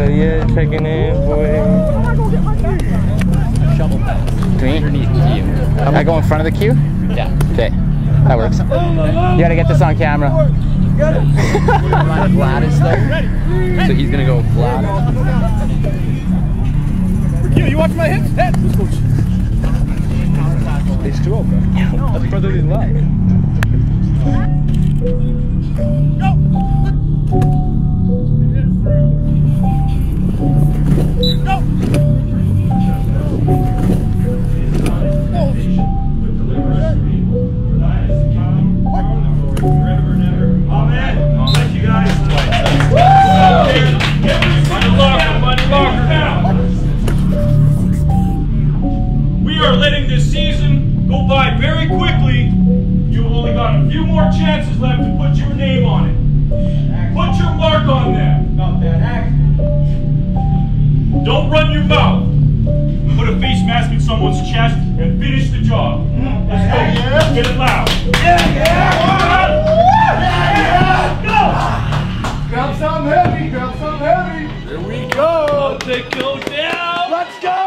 Hell yeah, checking in, boy. Shovel pack. Me? Underneath the queue. I go in front of the queue? Yeah. Okay, that works. You gotta get this on camera. Gladys though. So he's gonna go flat. You watch my hips? Head. It's too open. That's brotherly love. Go! Go! We are letting this season go by very quickly. You've only got a few more chances left to put your name on it. Put your mark on them. Don't run your mouth. Put a face mask in someone's chest and finish the job. Let's go. Get it loud. Grab some heavy, grab some heavy. Here we go. Let it go down. Let's go!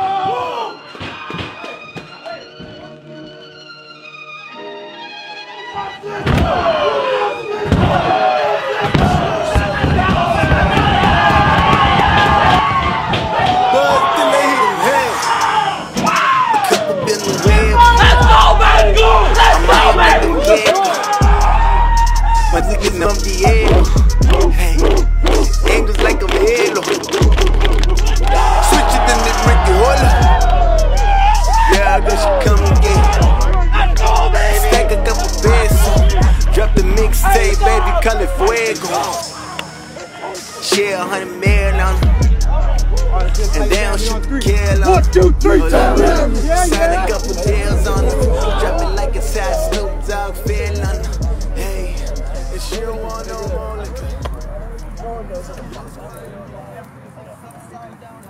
Angels like a halo. Switch it in the Ricky Holler. Yeah, I guess she come again. Stack a couple pesos. Drop the mixtape, baby, call it Fuego. Share 100 mil on her. And they don't shoot the kill on her. 1, 2, 3, time. Sign a couple deals on her. Drop it like it's hot, Snoop Dogg feel on her. Hey, and she don't want no more liquor.